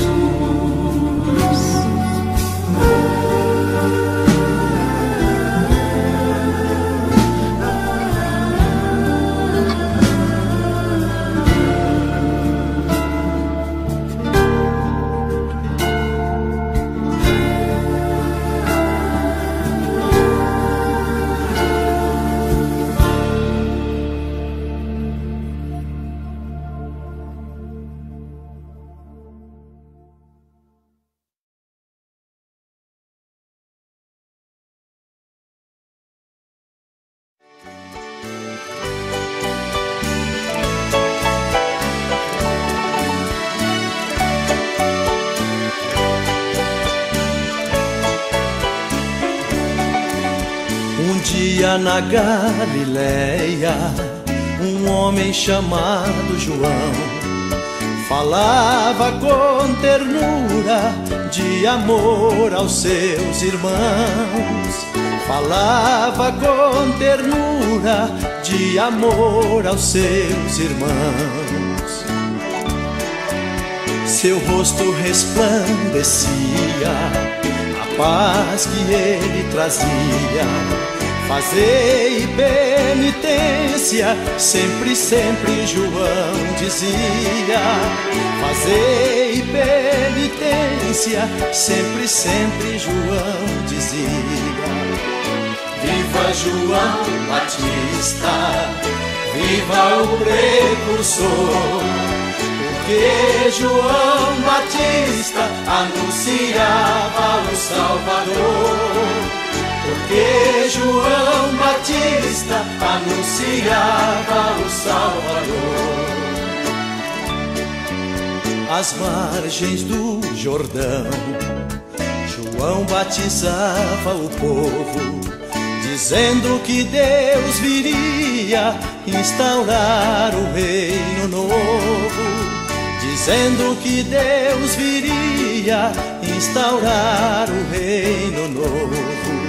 Um dia na Galileia, um homem chamado João falava com ternura de amor aos seus irmãos. Falava com ternura de amor aos seus irmãos. Seu rosto resplandecia a paz que ele trazia. Fazei penitência, sempre, sempre João dizia. Fazei penitência, sempre, sempre João dizia. Viva João Batista, viva o precursor, porque João Batista anunciava o Salvador. Porque João Batista anunciava o Salvador. Às margens do Jordão, João batizava o povo, dizendo que Deus viria instaurar o reino novo. Dizendo que Deus viria instaurar o reino novo.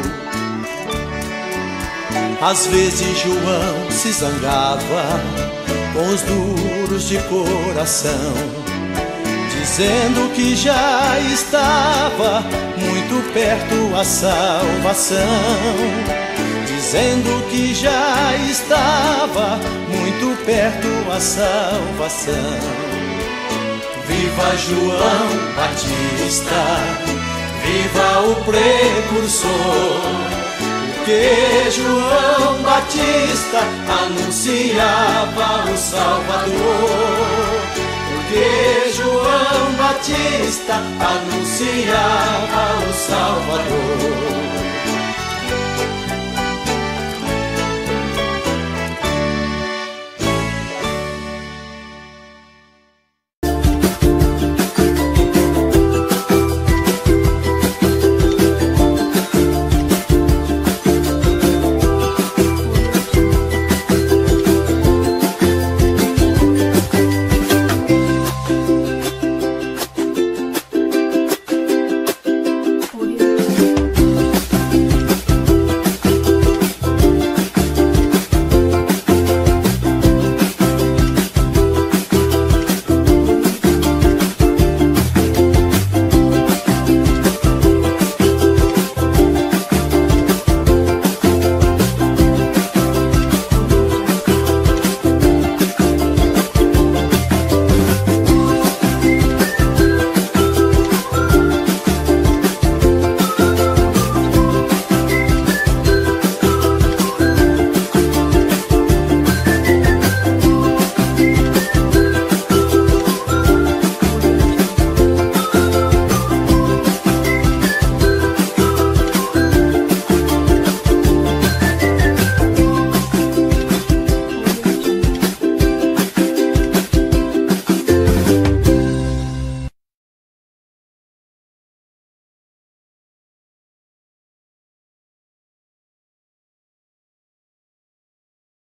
Às vezes João se zangava com os duros de coração, dizendo que já estava muito perto a salvação. Dizendo que já estava muito perto a salvação. Viva João Batista, viva o precursor, porque João Batista anunciava o Salvador. Porque João Batista anunciava o Salvador.